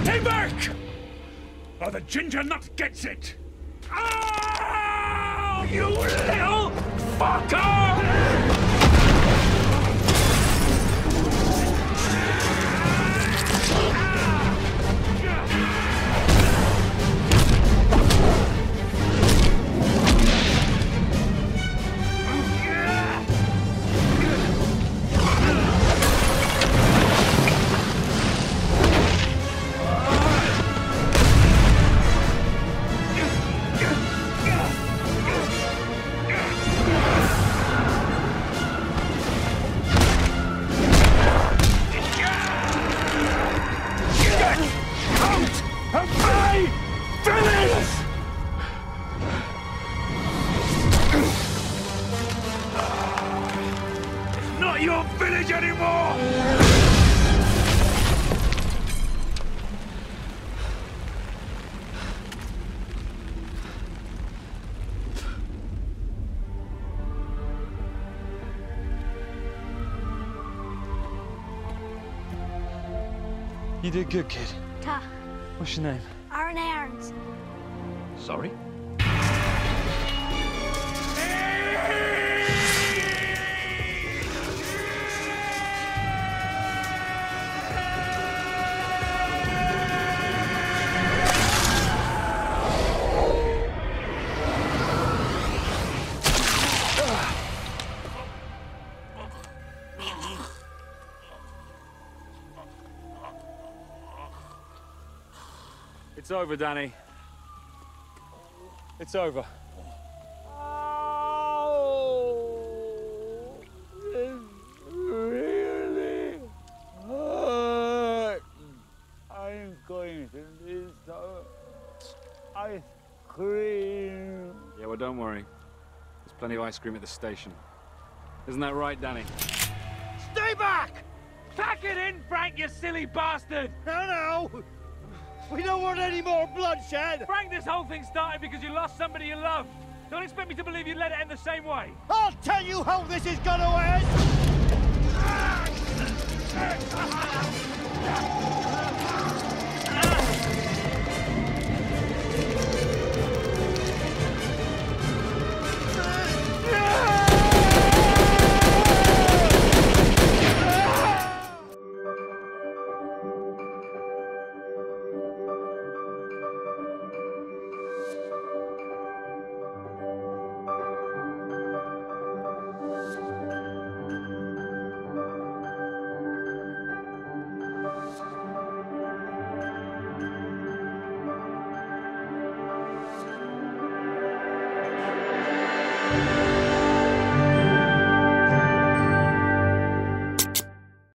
Stay back! Or the ginger nut gets it! Oh, you little fucker! Not your village anymore! You did good, kid. Ta. What's your name? Aaron Aarons. Sorry? It's over, Danny. It's over. Oh, this really hurt. I'm going to need some ice cream. Yeah, well, don't worry. There's plenty of ice cream at the station. Isn't that right, Danny? Stay back! Pack it in, Frank, you silly bastard! No! We don't want any more bloodshed! Frank, this whole thing started because you lost somebody you loved. Don't expect me to believe you'd let it end the same way. I'll tell you how this is gonna end!